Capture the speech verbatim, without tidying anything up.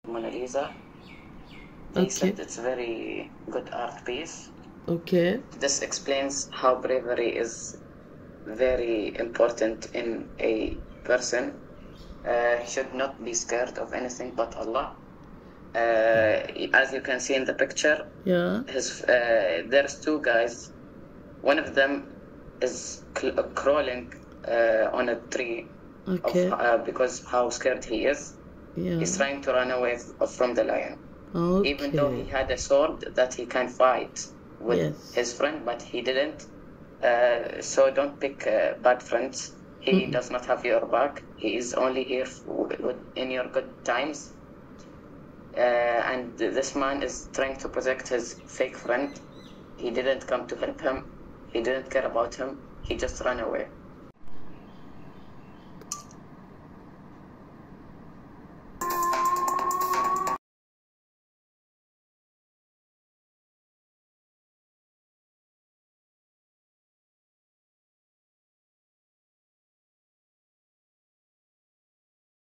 Mona Lisa. They Okay. said it's a very good art piece. Okay. This explains how bravery is very important in a person. Uh, he should not be scared of anything but Allah. Uh, as you can see in the picture, Yeah. his uh, there's two guys. One of them is cl- uh, crawling uh, on a tree Okay. of, uh, because how scared he is. Yeah. He's trying to run away f- from the lion. Okay. Even though he had a sword that he can fight with Yes. his friend, but he didn't. Uh, so don't pick uh, bad friends. He Mm-mm. does not have your back. He is only here f- w- in your good times. Uh, and this man is trying to protect his fake friend. He didn't come to help him. He didn't care about him. He just ran away.